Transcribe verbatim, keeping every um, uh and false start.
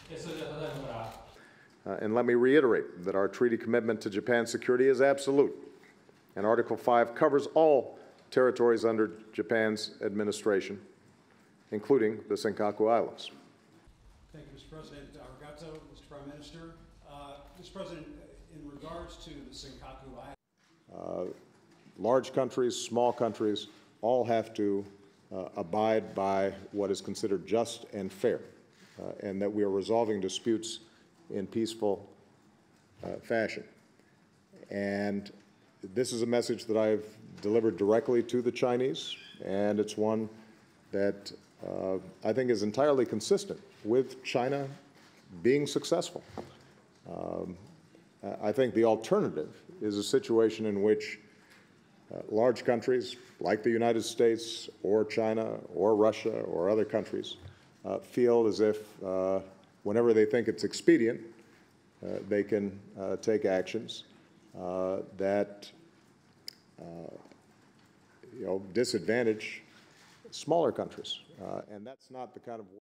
Uh, and let me reiterate that our treaty commitment to Japan's security is absolute, and Article five covers all territories under Japan's administration, including the Senkaku Islands. Thank you, Mister President. Arigato, Mister Prime Minister. Uh, Mister President, in regards to the Senkaku Islands, uh, large countries, small countries, all have to uh, abide by what is considered just and fair, uh, and that we are resolving disputes in peaceful uh, fashion. And this is a message that I've delivered directly to the Chinese, and it's one that uh, I think is entirely consistent with China being successful. Um, I think the alternative is a situation in which uh, large countries like the United States or China or Russia or other countries uh, feel as if uh, whenever they think it's expedient, uh, they can uh, take actions uh, that uh, you know, disadvantage smaller countries. Uh, and that's not the kind of